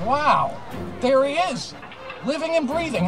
Wow, there he is, living and breathing.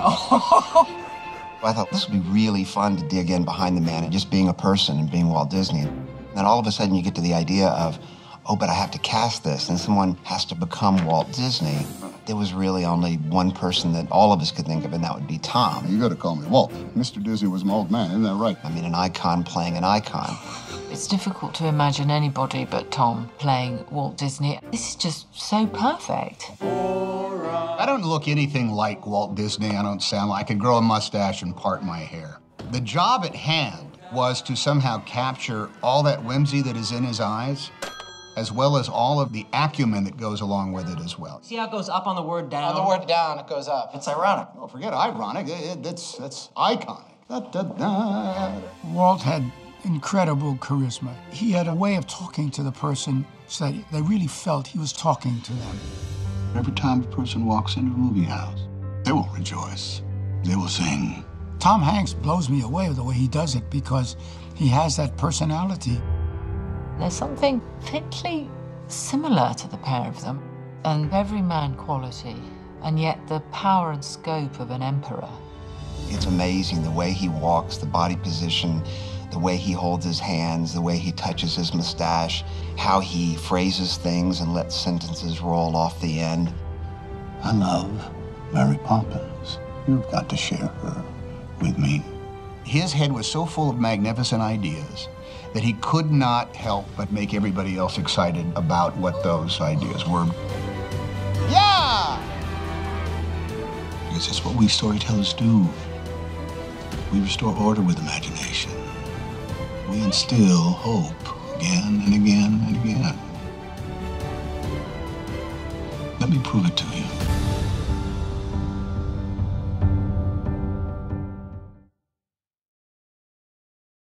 I thought this would be really fun to dig in behind the man and just being a person and being Walt Disney. And then all of a sudden you get to the idea of, oh, but I have to cast this, and someone has to become Walt Disney. There was really only one person that all of us could think of, and that would be Tom. You gotta call me Walt. Mr. Disney was my old man, isn't that right? I mean, an icon playing an icon. It's difficult to imagine anybody but Tom playing Walt Disney. This is just so perfect. I don't look anything like Walt Disney. I don't sound like I could grow a mustache and part my hair. The job at hand was to somehow capture all that whimsy that is in his eyes, as well as all of the acumen that goes along with it as well. See how it goes up on the word down? On the word down, it goes up. It's ironic. Oh, forget ironic. That's iconic. Da, da, da. Walt had incredible charisma. He had a way of talking to the person so that they really felt he was talking to them. Every time a person walks into a movie house, they will rejoice. They will sing. Tom Hanks blows me away with the way he does it because he has that personality. There's something faintly similar to the pair of them, an everyman quality, and yet the power and scope of an emperor. It's amazing the way he walks, the body position, the way he holds his hands, the way he touches his mustache, how he phrases things and lets sentences roll off the end. I love Mary Poppins. You've got to share her with me. His head was so full of magnificent ideas that he could not help but make everybody else excited about what those ideas were. Yeah! Because that's what we storytellers do. We restore order with imagination. We instill hope again and again and again. Let me prove it to you.